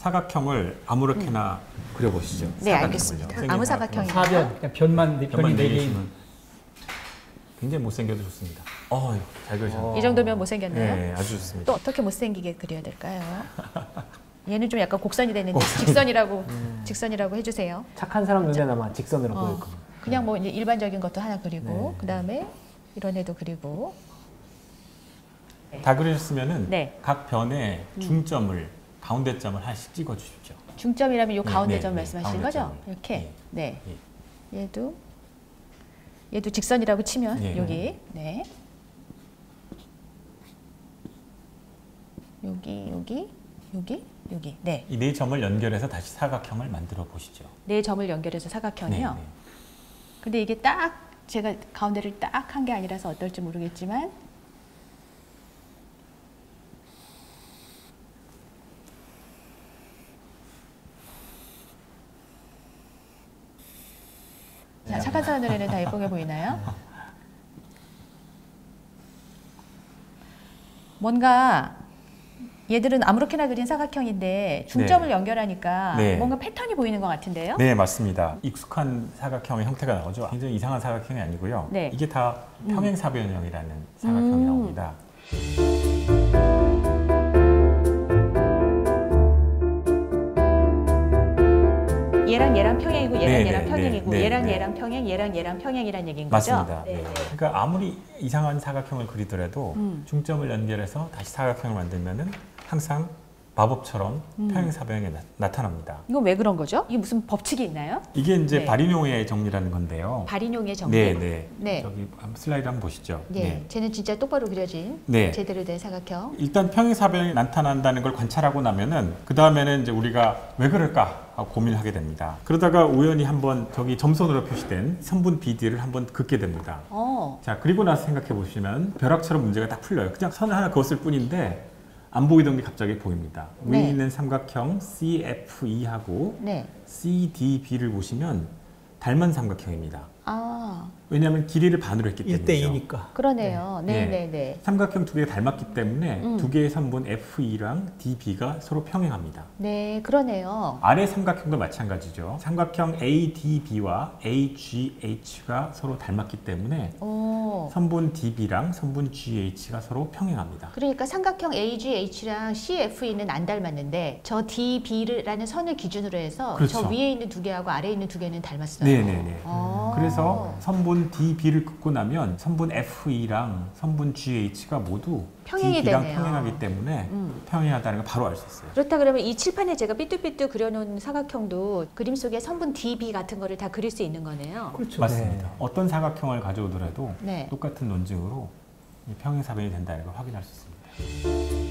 사각형을 아무렇게나 그려보시죠. 네, 사각형을요. 알겠습니다. 생긴 아무 사각형을. 사각형이요. 사변, 그냥 변이 변만 네 개인. 내리시면 굉장히 못생겨도 좋습니다. 잘 그리셨네요. 이 정도면 못생겼나요? 네, 아주 좋습니다. 또 어떻게 못생기게 그려야 될까요? 얘는 좀 약간 곡선이 되는데 직선이라고 직선이라고 해주세요. 착한 사람 눈에는 아마 직선으로 보일 겁니다. 그냥 뭐 이제 일반적인 것도 하나 그리고 그 다음에 이런 애도 그리고. 다 그리셨으면은 네. 각 변에 중점을 가운데 점을 하나씩 찍어 주십시오. 중점이라면 이 가운데 네, 점 네, 말씀하시는 가운데 거죠? 점을. 이렇게. 네. 네. 얘도 직선이라고 치면 예. 여기. 네. 여기. 네. 이 네 점을 연결해서 다시 사각형을 만들어 보시죠. 네 점을 연결해서 사각형이요. 네. 근데 이게 딱 제가 가운데를 딱 한 게 아니라서 어떨지 모르겠지만 자, 착한 사람 눈에는 다 예쁘게 보이나요? 뭔가 얘들은 아무렇게나 그린 사각형인데 중점을 연결하니까 네. 뭔가 패턴이 보이는 것 같은데요? 네, 맞습니다. 익숙한 사각형의 형태가 나오죠. 굉장히 이상한 사각형이 아니고요. 네. 이게 다 평행사변형이라는 사각형이 나옵니다. 얘랑 평행이고 얘랑 네, 평행이고 네, 얘랑 네. 얘랑 평행 얘랑 평행이라는 얘기인 거죠? 맞습니다. 네. 그러니까 아무리 이상한 사각형을 그리더라도 중점을 연결해서 다시 사각형을 만들면은 항상 마법처럼 평행사변형이 나타납니다. 이건 왜 그런 거죠? 이게 무슨 법칙이 있나요? 이게 이제 네. 바리뇽의 정리라는 건데요. 바리뇽의 정리? 네. 네. 저기 슬라이드 한번 보시죠. 네. 쟤는 진짜 똑바로 그려진 네. 제대로 된 사각형. 일단 평행사변이 나타난다는 걸 관찰하고 나면은 그 다음에는 이제 우리가 왜 그럴까 하고 고민을 하게 됩니다. 그러다가 우연히 한번 저기 점선으로 표시된 선분 BD를 한번 긋게 됩니다. 자, 그리고 나서 생각해 보시면 벼락처럼 문제가 딱 풀려요. 그냥 선을 하나 그었을 뿐인데 안 보이던 게 갑자기 보입니다. 위에 네. 있는 삼각형 CFE하고 네. CDB를 보시면 닮은 삼각형입니다. 아, 왜냐하면 길이를 반으로 했기 때문이죠. 1대2니까. 그러네요. 네. 네. 삼각형 두 개가 닮았기 때문에 두 개의 선분 FE랑 DB가 서로 평행합니다. 네, 그러네요. 아래 삼각형도 마찬가지죠. 삼각형 ADB와 AGH가 서로 닮았기 때문에 오. 선분 DB랑 선분 GH가 서로 평행합니다. 그러니까 삼각형 AGH랑 CFE는 안 닮았는데 저 DB라는 선을 기준으로 해서 그렇죠. 저 위에 있는 두 개하고 아래에 있는 두 개는 닮았어요. 네네네. 아. 그래서 선분 DB를 긋고 나면 선분 FE랑 선분 GH가 모두 평행이 DB랑 되네요. 평행하기 때문에 평행하다는 걸 바로 알 수 있어요. 그렇다 그러면 이 칠판에 제가 삐뚤삐뚤 그려놓은 사각형도 그림 속에 선분 DB 같은 거를 다 그릴 수 있는 거네요. 그렇죠. 맞습니다. 네. 어떤 사각형을 가져오더라도 네. 똑같은 논증으로 이 평행사변이 된다는 걸 확인할 수 있습니다.